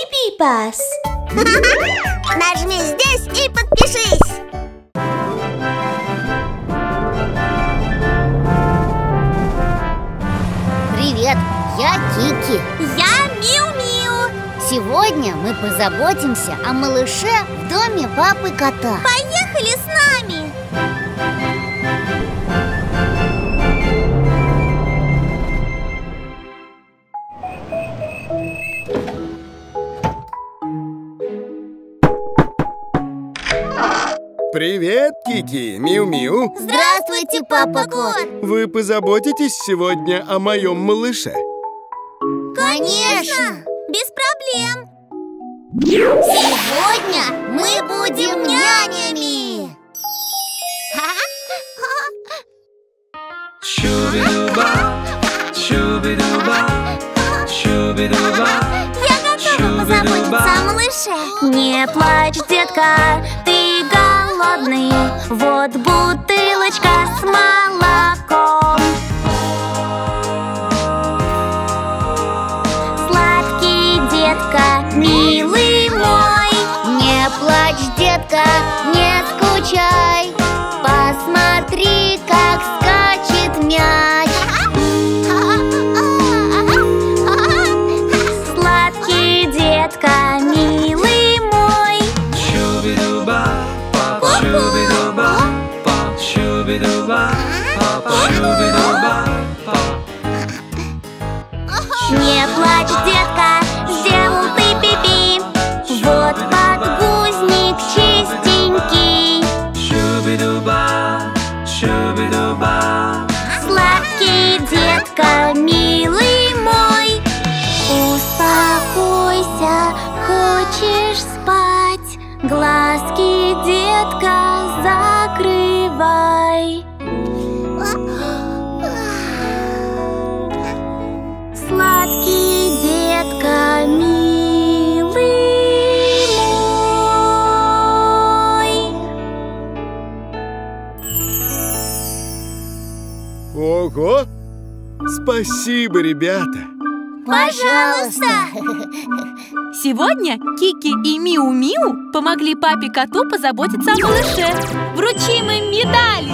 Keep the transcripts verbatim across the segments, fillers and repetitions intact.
Baby Bus. Нажми здесь и подпишись. Привет, я Кики. Я Миу-Миу. Сегодня мы позаботимся о малыше в доме папы кота. Поехали с нами. Привет, Кики, Миу-Миу. Здравствуйте, папа кот. Вы позаботитесь сегодня о моем малыше? Конечно, без проблем. Сегодня мы будем нянями. Шуби-дуба, шуби-дуба, шуби-дуба. Я готова позаботиться о малыше. Не плачь, детка, ты голодный. Вот бутылочка с молоком. Сладкий, детка, милый мой. Не плачь, детка, не скучай. Посмотри, как скачет мяч. Сладкий, детка, милый мой. Шуби-дуба, пап, шуби-дуба, пап, шуби-дуба, пап, шуби-дуба, пап. Не плачь, детка, сделал ты пипи. Вот подгузник чистенький. Шуби-дуба, шуби-дуба. Сладкий, детка, милый мой. Успокойся, хочешь спать? Глазки, детка, закрывай. Сладкий, детка, милый мой. Ого! Спасибо, ребята! Пожалуйста. Сегодня Кики и Миу-Миу помогли папе коту позаботиться о малыше. Вручим им медали.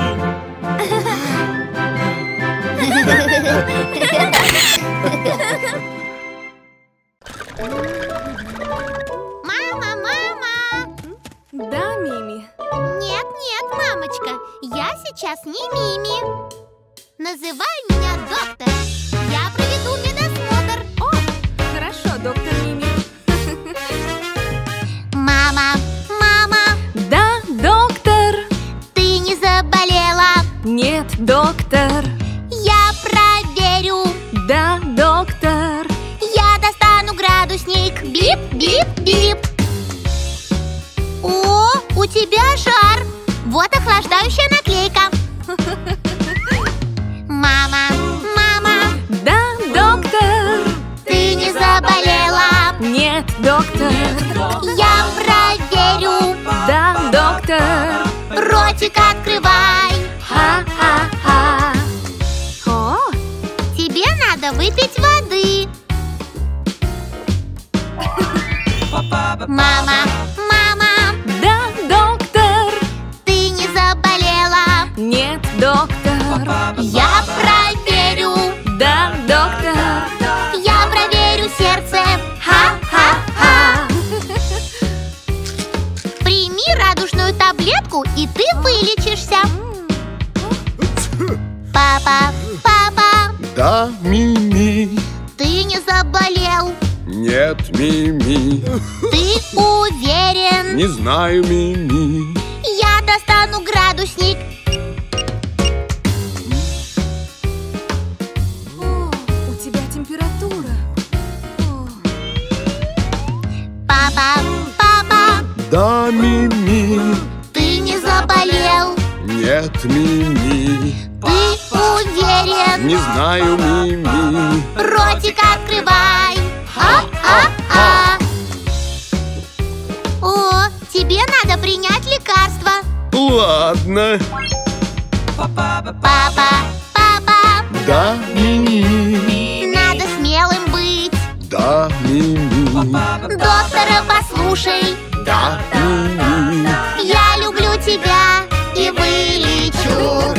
Мама, мама. Да, Мими. Нет, нет, мамочка, я сейчас не Мими. Называй меня доктор. Я проведу медосмотр. О, хорошо, доктор Мими. Мама, мама, Да, доктор. ты не заболела? Нет, доктор. Я проверю. Да, доктор. Я достану градусник. Бип, бип, бип. О, у тебя жар. Вот охлаждающая наклейка. Мама, мама, Да, доктор. ты не заболела? Нет, доктор. Я проверю. Да, доктор. Ротик открывай. Ха-ха-ха. О, Тебе надо выпить воды. Мама, мама, да, доктор. ты не заболела? Нет, доктор. Я проверю. Да, доктор. Я проверю сердце. Ха-ха-ха. Прими радужную таблетку, и ты вылечишься. Папа, папа, Да, Мими. ты не заболел? Нет, Мими. Ты уверен? Не знаю, Мими. Я достану градусник. О, у тебя температура. О. Папа, папа, Да, Мими. ты не заболел? Нет, Мими. Ты уверен? Не знаю, Мими. Ротик открывай. А-а-а. О, тебе надо принять лекарство. Ладно. Папа, папа, Да, Мими. надо смелым быть. Да, Мими. Доктора послушай, Да. я люблю тебя и вылечу.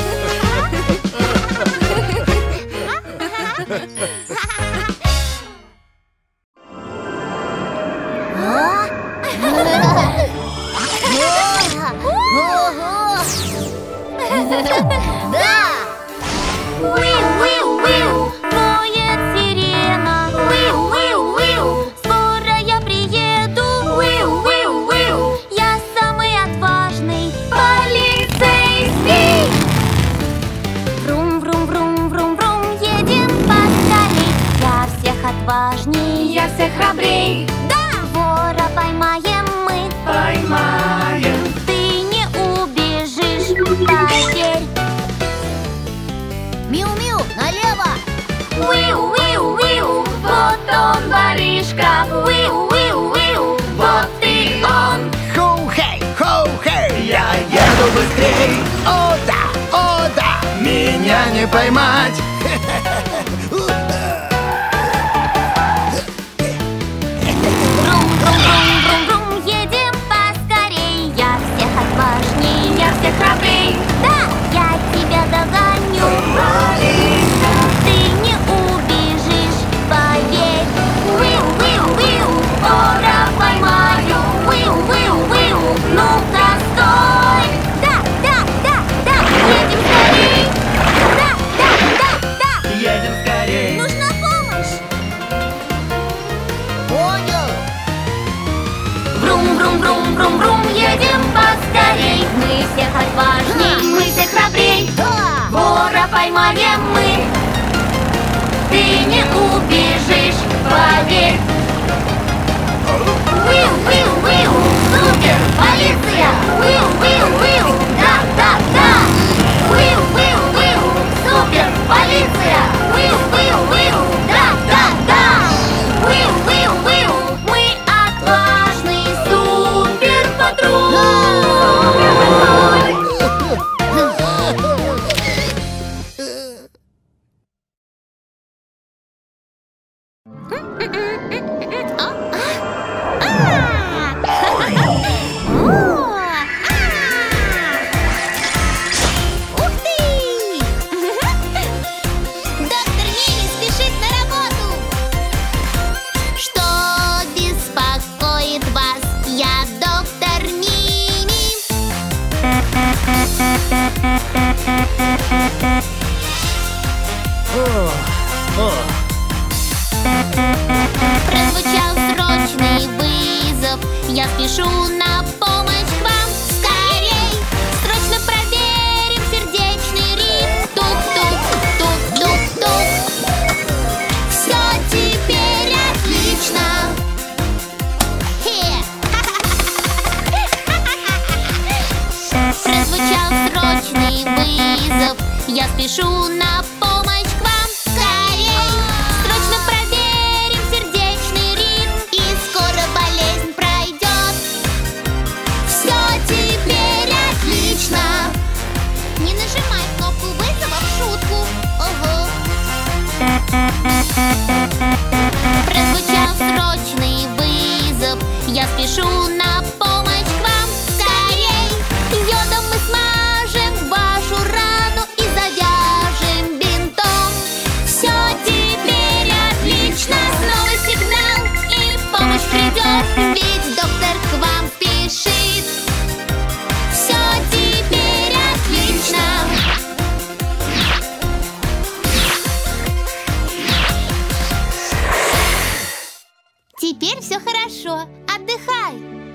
Да! Уиу-уиу-уиу, воет сирена. Уиу-уиу-уиу, скоро я приеду. Уиу-уиу-уиу, я самый отважный полицейский. Врум-врум-врум-врум-врум, едем поскорей. Я всех отважней, я всех храбрей. Да! Вора поймаем мы, Поймаем. ты не убежишь, поверь. Миу-миу, налево! Уиу-уиу-уиу, вот он, воришка. Уиу-уиу-уиу, вот ты он. Хоу-хей, хоу-хей, я еду быстрей. О да, о да, меня не поймать. Врум-врум-врум-врум-врум, едем поскорей. Я всех отважней, я всех храбрей. Да, я тебя догоню. Ты не убежишь, поверь. Уиу-уиу-уиу, вора поймаю. Уиу-уиу-уиу, ну-ка стой. Да, да, да, да, едем скорей. Да, да, да, да, Едем скорей. нужна помощь. Понял! Врум-врум-врум-врум-врум, едем поскорей. Мы всех отважней, мы всех храбрей. Да! Вора поймаем мы, ты не убежишь, поверь. Уиу-уиу-уиу, супер, полиция. Уиу-уиу-уиу, да-да-да. Уиу-уиу-уиу, супер, полиция. Уиу-уиу-уиу, да-да-да. Уиу-уиу-уиу, мы отважный супер-патруль. Ух ты! Доктор Мими спешит на работу. Что беспокоит вас? Я доктор Мими. Прозвучал срочный вызов. Я спешу на помощь к вам. Скорей! Срочно проверим сердечный ритм. Тук-тук, тук-тук-тук. Все теперь отлично. Хе. Прозвучал срочный вызов. Я спешу на помощь к вам. Скорей! Срочно проверим сердечный ритм. И скоро болезнь пройдет. Все теперь отлично. Не нажимай кнопку вызова в шутку. Ого. Прозвучал срочный вызов. Я спешу на помощь к вам. Скорей! Йодом мы смажем вашу рану и завяжем бинтом. Все теперь отлично. Снова сигнал, и помощь придет. Ведь доктор к вам спешит. Все теперь отлично. Теперь все хорошо. Отдыхай.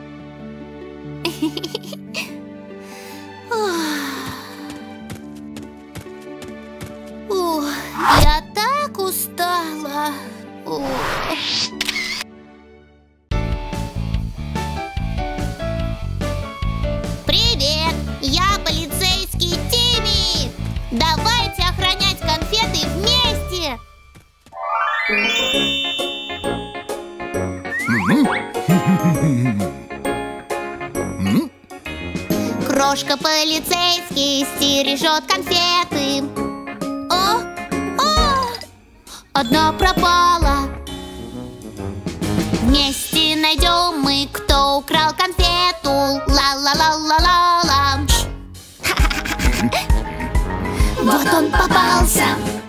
Ух, я так устала. Ух. Привет, я полицейский Тимми. Давайте охранять конфеты вместе. Крошка полицейский стережет конфеты. О, о, одна пропала. В Вместе найдем мы, кто украл конфету. Ла-ла-ла-ла-ла-ла. Вот он попался.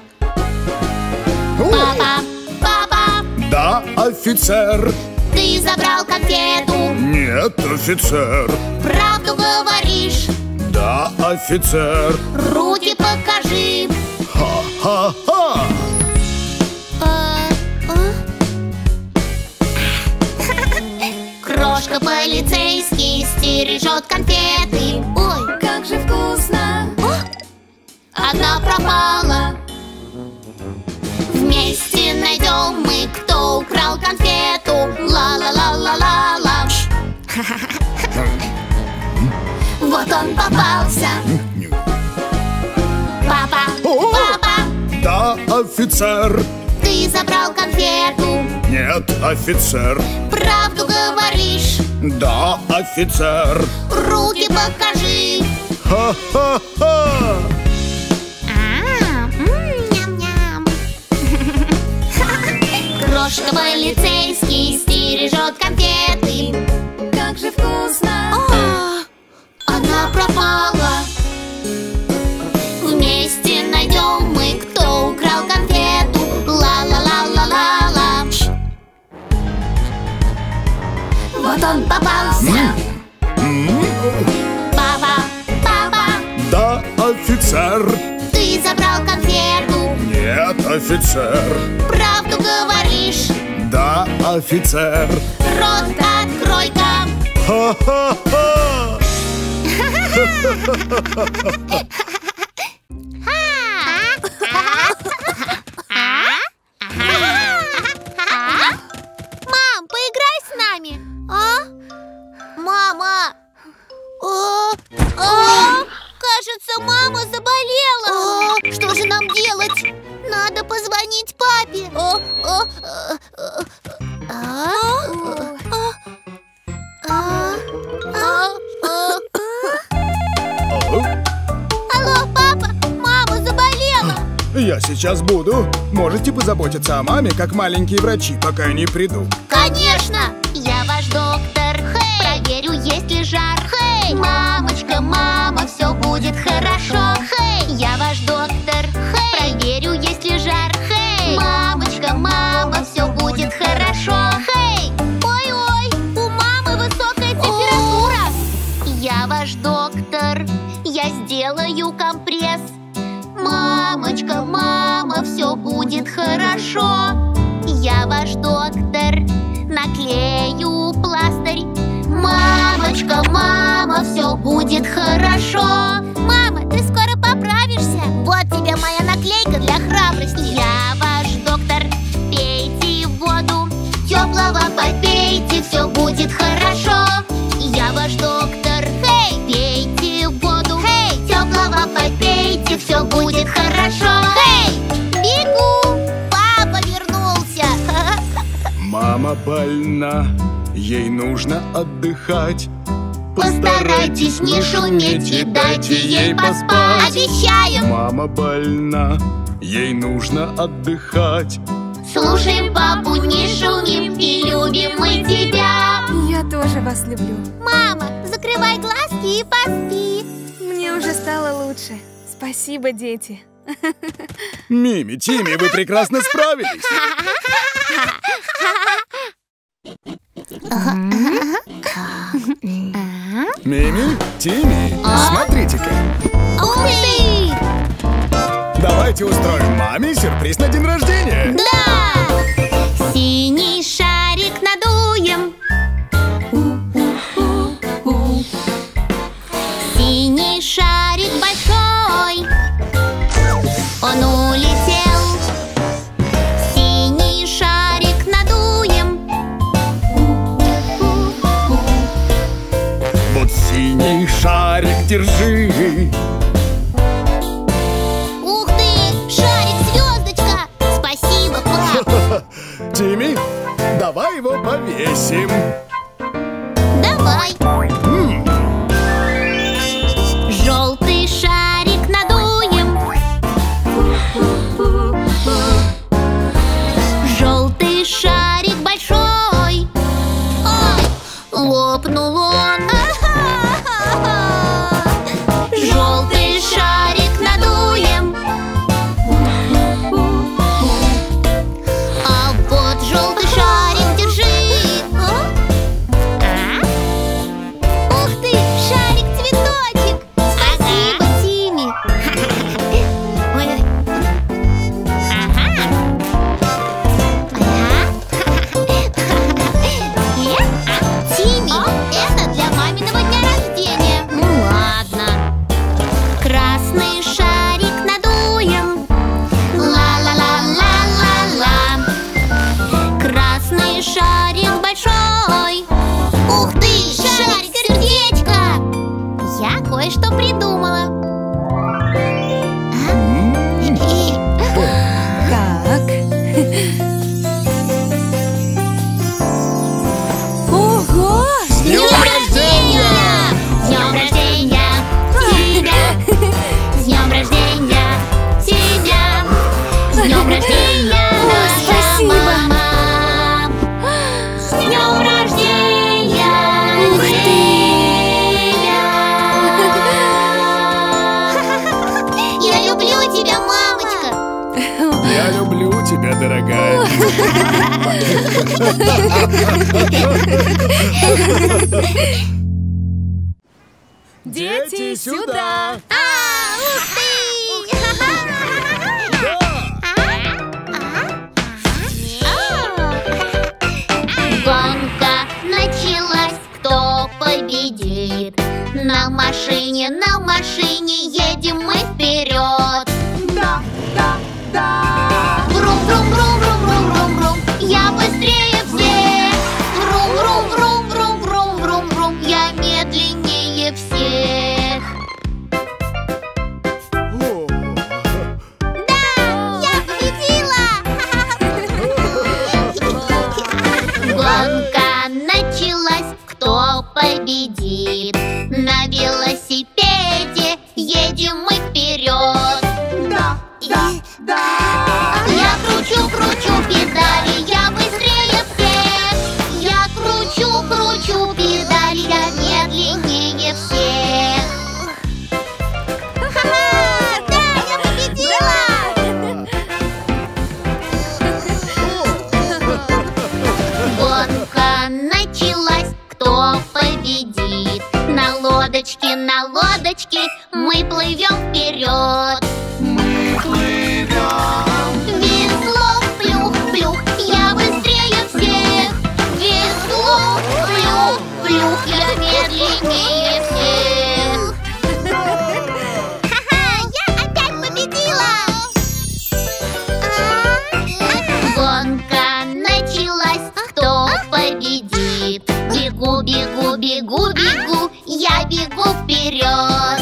Папа, папа. Да, офицер. Ты забрал конфету. Нет, офицер. Правду говоришь. Да, офицер. Руки покажи. Ха-ха-ха. Крошка полицейский стережет конфеты. Ой, Как же вкусно! одна пропала. Вместе найдем мы, кто украл конфету. Ла-ла-ла-ла-ла-ла. Вот он попался. Папа, папа. Да, офицер. Ты забрал конфету. Нет, офицер. Правду говоришь. Да, офицер. Руки покажи. Ха-ха-ха. А, м, ням-ням. Крошка полицейский стережет конфеты. Как же вкусно! Одна пропала. Вместе найдем мы, кто украл конфету. Ла-ла-ла-ла-ла-ла. Вот он попался. Папа, папа. Да, офицер. Ты забрал конфету. Нет, офицер. Правду говоришь. Да, офицер. Рот открой-ка. Ха-ха-ха. Мам, поиграй с нами. А? Мама. О, о, кажется, мама заболела. О, что же нам делать? Надо позвонить папе. О, о, о, а? А? А? А? Алло, папа, мама заболела. Я сейчас буду. Можете позаботиться о маме, как маленькие врачи, пока я не приду. Конечно! Я ваш доктор. Хей! Проверю, есть ли жар. Хей! Мамочка, мама, все будет хорошо. Хей! Я ваш доктор. Хей! Проверю, есть ли жар. Хей! Мамочка, мама, все будет хорошо. Хей! Ой-ой, у мамы высокая температура. Я ваш доктор. Я сделаю компресс. Мамочка, мама, все будет хорошо. Я ваш доктор. Наклею пластырь. Мамочка, мама, все будет хорошо. Мама, ты скоро поправишься. Вот тебе моя наклейка для храбрости. Я ваш доктор. Пейте воду. Теплого попейте, все будет хорошо. Я ваш доктор. Хей, пейте воду. Хей, теплого попейте, все будет хорошо. Хей, бегу. Папа вернулся. Мама больна, ей нужно отдыхать. Постарайтесь не шуметь и дайте ей поспать. Обещаем. Мама больна, ей нужно отдыхать. Слушаем папу, не шумим и любим мы тебя. Я тоже вас люблю. Мама, закрывай глазки и поспи. Мне уже стало лучше. Спасибо, дети. Мими, Тимми, вы прекрасно справились. Мими, Тимми, смотрите-ка. Ух ты! Давайте устроим маме сюрприз на день рождения. Да! Синий шарик надуем. Синий шарик большой. Он улетел. Синий шарик надуем. Вот синий шарик держи. Ух ты! Шарик-звездочка! Спасибо, пап! Тимми, давай его повесим. Давай! Желтый шарик надуем. Желтый шарик большой. Лопнул он. Желтый шарик надуем. А вот желтый шарик, держи. Ух ты, шарик-цветочек. Спасибо, Тимми. Тимми, это для маминого дня рождения. Ну ладно. Красный шарик надуем. Ла-ла-ла-ла-ла-ла. Красный шарик большой. Ух ты, шарик-сердечко. Я кое-что придумала. Так. Ого! С днем рождения! С днем рождения тебя! С днем рождения тебя! С днем рождения, наша спасибо. мама! С днем рождения тебя! Я люблю тебя, мамочка! Я люблю тебя, дорогая. Дети, сюда! А, ух ты! Гонка началась, кто победит? На машине, на машине едем мы вперед. Да, да, да. Врум-врум-врум-врум-врум-врум-врум. Я быстрее всех. Врум-врум-врум-врум-врум-врум. Я медленнее всех. Да, я победила! Гонка началась, кто победит? На велосипеде едем мы вперед. Да, да, да. Я кручу, кручу педали, я быстрее всех. Я кручу, кручу педали, я медленнее всех. Ха-ха! Да, я победила! Гонка началась, кто победит? На лодочке, на лодочке мы плывем вперед. Мы плывем. Весло, плюх, плюх, я быстрее всех. Весло, плюх, плюх, я медленнее всех. Ха-ха, я опять победила! Гонка началась, кто победит? Бегу, бегу, бегу, бегу, я бегу вперед.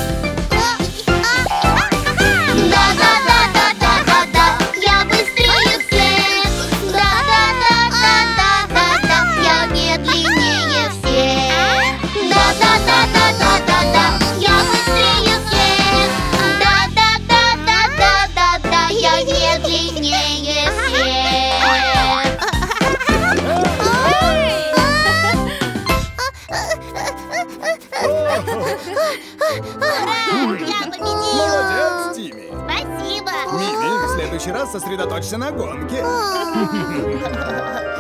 Да-да-да-да-да-да-да, я быстрее всех. Да-да-да-да-да-да-да, я медленнее всех. Да-да-да-да-да-да-да, я быстрее всех. Да-да-да-да-да-да-да, я медленнее всех. Ура! Я победила! Молодец, Тимми. Спасибо! Мими, в следующий раз сосредоточься на гонке.